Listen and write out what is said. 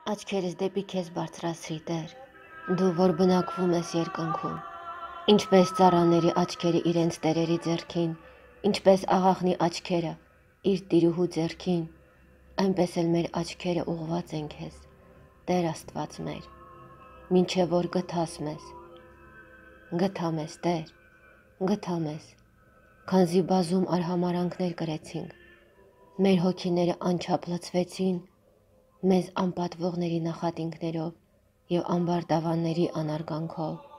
Աչքերս դեպի քեզ բարձրացրի, Տեր, դու որ բնակվում ես երկնքում, ինչպես ծառաների աչքերը իրենց տերերի ձեռքին, ինչպես աղախնի աչքերը իր տիրուհու ձեռքին, այնպես էլ մեր աչքերը ուղղված են քեզ, Տեր Աստված մեր, մինչև որ գթաս մեզ, գթա մեզ, Տեր, գթա մեզ, քանզի բազում արհամարանքներ կրեցինք, մեր հոգիները անչափ լցվեցին, մեզ անպատվողների նախատինքներով և ամբարտավանների անարգանքով,